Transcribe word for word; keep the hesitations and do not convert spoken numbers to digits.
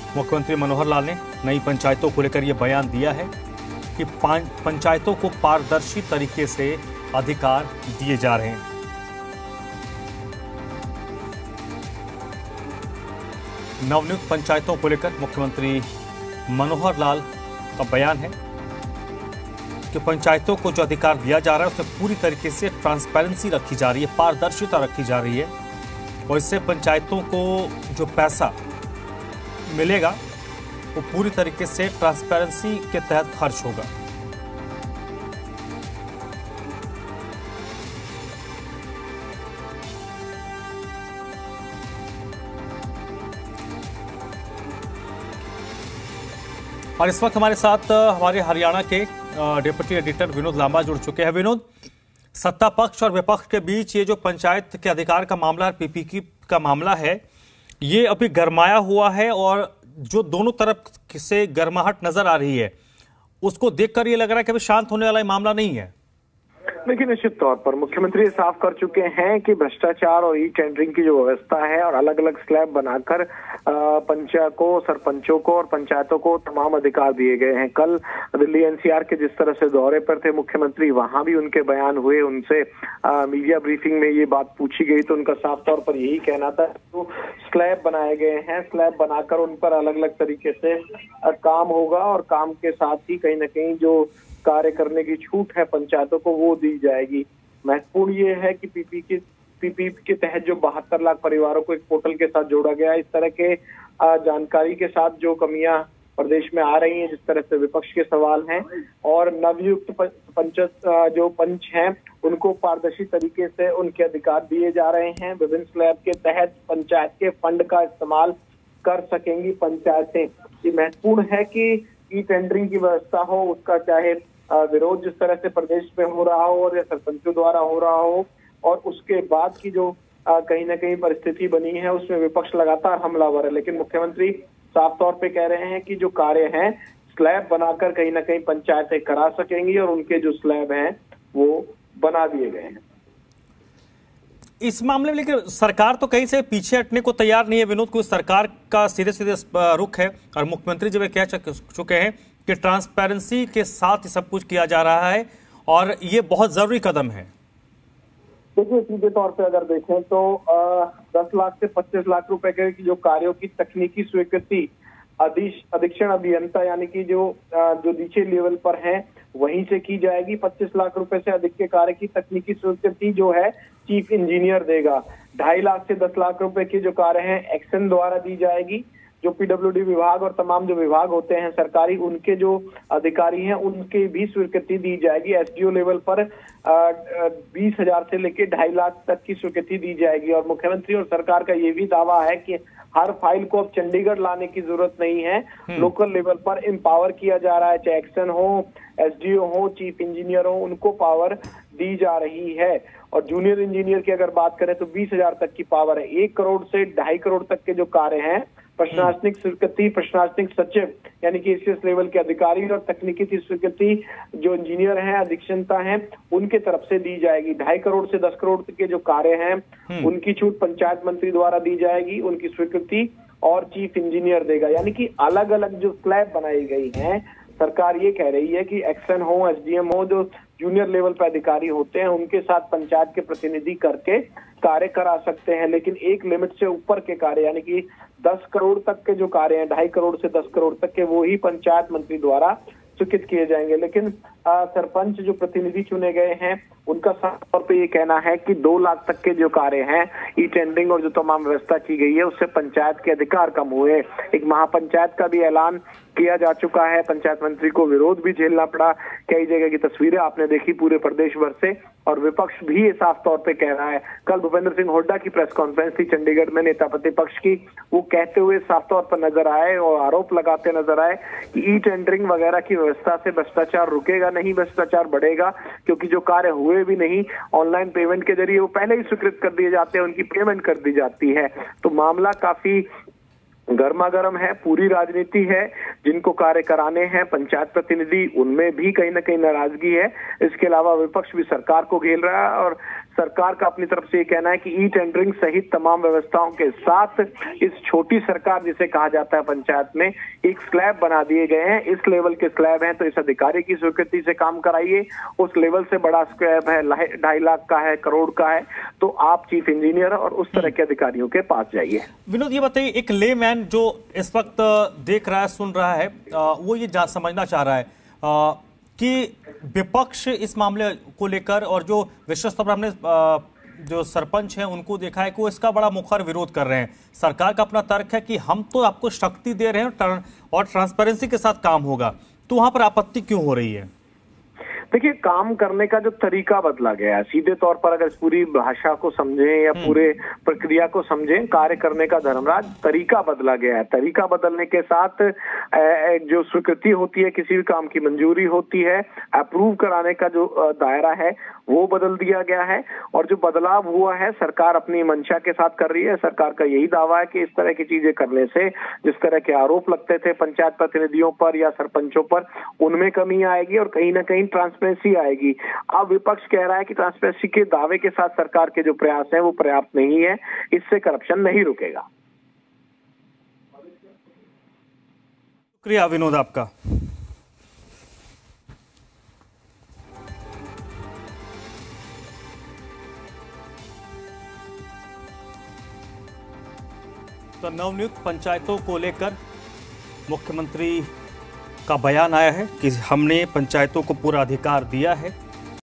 मुख्यमंत्री मनोहर लाल ने नई पंचायतों को लेकर यह बयान दिया है कि पंचायतों को पारदर्शी तरीके से अधिकार दिए जा रहे हैं। नवनियुक्त पंचायतों को लेकर मुख्यमंत्री मनोहर लाल का बयान है कि पंचायतों को जो अधिकार दिया जा रहा है उसमें पूरी तरीके से ट्रांसपेरेंसी रखी जा रही है, पारदर्शिता रखी जा रही है और इससे पंचायतों को जो पैसा मिलेगा वो पूरी तरीके से ट्रांसपेरेंसी के तहत खर्च होगा। और इस वक्त हमारे साथ हमारे हरियाणा के डिप्टी एडिटर विनोद लांबा जुड़ चुके हैं। विनोद, सत्ता पक्ष और विपक्ष के बीच ये जो पंचायत के अधिकार का मामला, पीपीकी का मामला है, ये अभी गरमाया हुआ है और जो दोनों तरफ से गर्माहट नजर आ रही है उसको देखकर ये लग रहा है कि अभी शांत होने वाला मामला नहीं है। लेकिन निश्चित तौर पर मुख्यमंत्री साफ कर चुके हैं कि भ्रष्टाचार और ई टेंडरिंग की जो व्यवस्था है और अलग अलग स्लैब बनाकर पंचायत को, सरपंचों को और पंचायतों को तमाम अधिकार दिए गए हैं। कल दिल्ली एनसीआर के जिस तरह से दौरे पर थे मुख्यमंत्री, वहां भी उनके बयान हुए, उनसे आ, मीडिया ब्रीफिंग में ये बात पूछी गई तो उनका साफ तौर पर यही कहना था तो स्लैब बनाए गए हैं, स्लैब बनाकर उन पर अलग अलग तरीके से काम होगा और काम के साथ ही कहीं ना कहीं जो कार्य करने की छूट है पंचायतों को वो दी जाएगी। महत्वपूर्ण ये है कि पीपी के पीपी के तहत जो बहत्तर लाख परिवारों को एक पोर्टल के साथ जोड़ा गया है, इस तरह के जानकारी के साथ जो कमियां प्रदेश में आ रही हैं, जिस तरह से विपक्ष के सवाल हैं और नवयुक्त पंच जो पंच हैं उनको पारदर्शी तरीके से उनके अधिकार दिए जा रहे हैं। विभिन्न स्लैब के तहत पंचायत के फंड का इस्तेमाल कर सकेंगी पंचायतें। ये महत्वपूर्ण है कि ई टेंडरिंग की व्यवस्था हो, उसका चाहे विरोध जिस तरह से प्रदेश में हो रहा हो और या सरपंचों द्वारा हो रहा हो और उसके बाद की जो कहीं ना कहीं परिस्थिति बनी है उसमें विपक्ष लगातार हमलावर है। लेकिन मुख्यमंत्री साफ तौर पे कह रहे हैं कि जो कार्य हैं स्लैब बनाकर कहीं ना कहीं पंचायतें करा सकेंगी और उनके जो स्लैब हैं वो बना दिए गए हैं। इस मामले में लेकिन सरकार तो कहीं से पीछे हटने को तैयार नहीं है विनोद। कोई सरकार का सीधे सीधे रुख है और मुख्यमंत्री जब कह चुके हैं कि ट्रांसपेरेंसी के साथ सब कुछ किया जा रहा है और ये बहुत जरूरी कदम है। देखिए, सीधे तौर पे अगर देखें तो आ, दस लाख से पच्चीस लाख रुपए के जो कार्यों की तकनीकी स्वीकृति अधीक्षण अभियंता यानी कि जो आ, जो नीचे लेवल पर हैं वहीं से की जाएगी। पच्चीस लाख रुपए से अधिक के कार्य की तकनीकी स्वीकृति जो है चीफ इंजीनियर देगा। ढाई लाख से दस लाख रुपए के जो कार्य हैं एक्शन द्वारा दी जाएगी। जो पीडब्ल्यूडी विभाग और तमाम जो विभाग होते हैं सरकारी, उनके जो अधिकारी हैं उनके भी स्वीकृति दी जाएगी। एसडीओ लेवल पर बीस हजार से लेकर ढाई लाख तक की स्वीकृति दी जाएगी। और मुख्यमंत्री और सरकार का ये भी दावा है कि हर फाइल को अब चंडीगढ़ लाने की जरूरत नहीं है, लोकल लेवल पर एम्पावर किया जा रहा है। चाहे एक्शन हो, एसडीओ हो, चीफ इंजीनियर हो, उनको पावर दी जा रही है। और जूनियर इंजीनियर की अगर बात करें तो बीस हजार तक की पावर है। एक करोड़ से ढाई करोड़ तक के जो कार्य हैं प्रशासनिक स्वीकृति प्रशासनिक सचिव यानी कि एसीएस लेवल के अधिकारी और तकनीकी स्वीकृति जो इंजीनियर हैं, अधीक्षणता हैं, उनके तरफ से दी जाएगी। ढाई करोड़ से दस करोड़ के जो कार्य हैं उनकी छूट पंचायत मंत्री द्वारा दी जाएगी, उनकी स्वीकृति और चीफ इंजीनियर देगा। यानी कि अलग अलग जो स्लैब बनाई गई हैं, सरकार ये कह रही है कि एक्शन हो, एसडीएम हो, जो जूनियर लेवल पर अधिकारी होते हैं उनके साथ पंचायत के प्रतिनिधि करके कार्य करा सकते हैं। लेकिन एक लिमिट से ऊपर के कार्य यानी कि दस करोड़ तक के जो कार्य हैं, ढाई करोड़ से दस करोड़ तक के, वो ही पंचायत मंत्री द्वारा स्वीकृत किए जाएंगे। लेकिन आ, सरपंच जो प्रतिनिधि चुने गए हैं उनका साफ तौर पे ये कहना है कि दो लाख तक के जो कार्य हैं ई टेंडरिंग और जो तमाम व्यवस्था की गई है उससे पंचायत के अधिकार कम हुए। एक महापंचायत का भी ऐलान किया जा चुका है। पंचायत मंत्री को विरोध भी झेलना पड़ा। कई जगह की तस्वीरें आपने देखी पूरे प्रदेश भर से और विपक्ष भी ये साफ तौर पे कह रहा है। कल भूपेंद्र सिंह हुड्डा की प्रेस कॉन्फ्रेंस थी चंडीगढ़ में नेता प्रतिपक्ष की, वो कहते हुए साफ तौर पर नजर आए और आरोप लगाते नजर आए कि ई टेंडरिंग वगैरह की व्यवस्था से भ्रष्टाचार रुकेगा नहीं, भ्रष्टाचार बढ़ेगा, क्योंकि जो कार्य हुए भी नहीं ऑनलाइन पेमेंट के जरिए वो पहले ही स्वीकृत कर दिए जाते हैं, उनकी पेमेंट कर दी जाती है। तो मामला काफी गर्मा गर्म है, पूरी राजनीति है। जिनको कार्य कराने हैं पंचायत प्रतिनिधि, उनमें भी कहीं ना कहीं नाराजगी है। इसके अलावा विपक्ष भी सरकार को घेर रहा है और सरकार का अपनी तरफ से ये कहना है कि ई टेंडरिंग सहित तमाम व्यवस्थाओं के साथ इस छोटी सरकार जिसे कहा जाता है पंचायत में एक स्लैब बना दिए गए हैं। इस लेवल के स्लैब हैं तो इस अधिकारी की स्वीकृति से काम कराइए। उस लेवल से बड़ा स्लैब है, ढाई लाख का है, करोड़ का है, तो आप चीफ इंजीनियर और उस तरह के अधिकारियों के पास जाइए। विनोद, ये बताइए, एक लेमैन जो इस वक्त देख रहा है, सुन रहा है, वो ये जा समझना चाह रहा है कि विपक्ष इस मामले को लेकर और जो विश्व स्तर पर हमने जो सरपंच हैं उनको देखा है कि वो इसका बड़ा मुखर विरोध कर रहे हैं। सरकार का अपना तर्क है कि हम तो आपको शक्ति दे रहे हैं और ट्रांसपेरेंसी के साथ काम होगा, तो वहां पर आपत्ति क्यों हो रही है? देखिए, काम करने का जो तरीका बदला गया है, सीधे तौर पर अगर पूरी भाषा को समझें या पूरे प्रक्रिया को समझें, कार्य करने का धर्मराज तरीका बदला गया है। तरीका बदलने के साथ जो स्वीकृति होती है, किसी भी काम की मंजूरी होती है, अप्रूव कराने का जो दायरा है वो बदल दिया गया है। और जो बदलाव हुआ है सरकार अपनी मंशा के साथ कर रही है। सरकार का यही दावा है कि इस तरह की चीजें करने से जिस तरह के आरोप लगते थे पंचायत प्रतिनिधियों पर या सरपंचों पर, उनमें कमी आएगी और कहीं ना कहीं ट्रांसपेरेंसी आएगी। अब विपक्ष कह रहा है कि ट्रांसपेरेंसी के दावे के साथ सरकार के जो प्रयास हैं वो पर्याप्त नहीं है, इससे करप्शन नहीं रुकेगा। शुक्रिया विनोद आपका। तो नवनियुक्त पंचायतों को लेकर मुख्यमंत्री का बयान आया है कि हमने पंचायतों को पूरा अधिकार दिया है